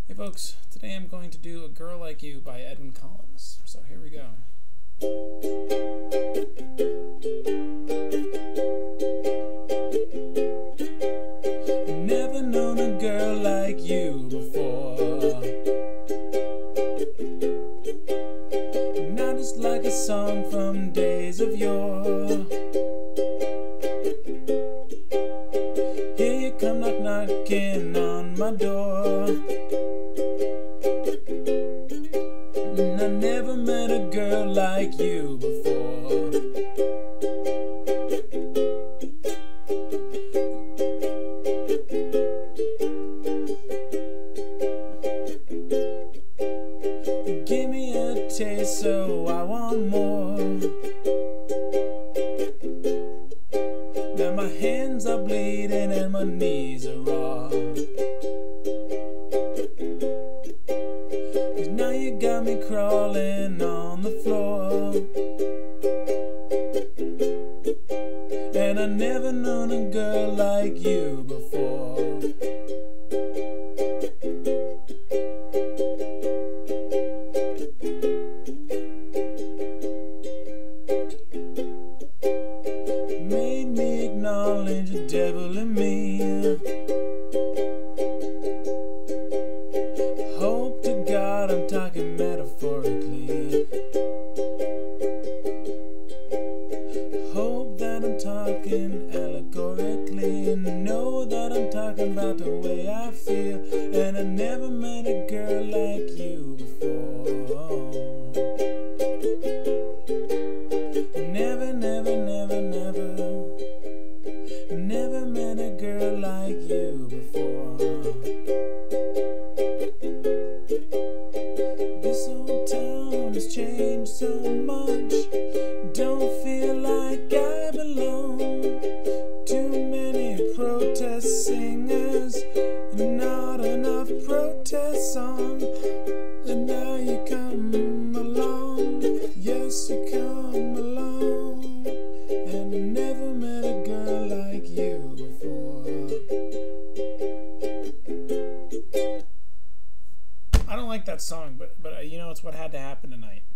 Hey folks, today I'm going to do A Girl Like You by Edwyn. So here we go. Never known a girl like you before. Not just like a song from days of yore. Here you come knocking on my door. I never met a girl like you before. Give me a taste so I want more. Now my hands are bleeding and my knees are raw. Now you got me crawling on the floor. And I never known a girl like you before. Made me acknowledge the devil in me. Hope to God I'm talking metaphorically. Hope that I'm talking allegorically. Know that I'm talking about the way I feel. And I never met a girl like you before. Never, never, never, never. Never met a girl like you before. This old town has changed so much. Don't feel like I belong. Too many protest singers, not enough protest songs. And now you come along, yes you come along. And I never met a girl like you before. I don't like that song, but you know, it's what had to happen tonight.